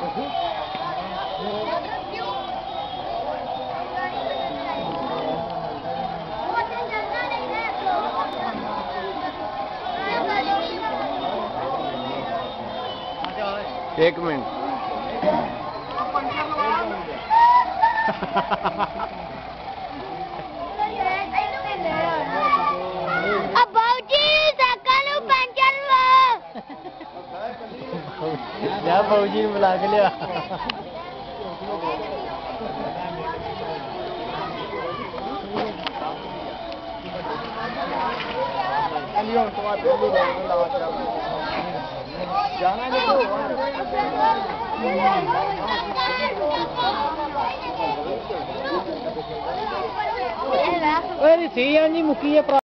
एक मिनट जा फौजी बुला के लिया अरे सी जी मुक्की है।